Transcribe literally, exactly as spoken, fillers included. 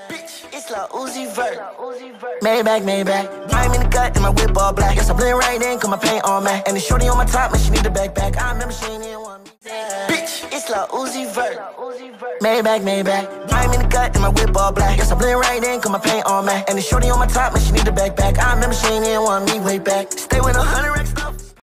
Bitch, it's La Uzi Vert. Maybach, Maybach. I'm in the cut and my whip all black. Yes, I blend right in, cause my paint on matte. And the shorty on my top, man, she need a backpack. I remember she ain't even want me. Bitch, it's La Uzi Vert. Maybach, Maybach. I'm in the cut and my whip all black. Yes, I blend right in, cause my paint on matte. And the shorty on my top, man, she need a backpack. I remember she ain't even want me way back. Stay with a hundred racks.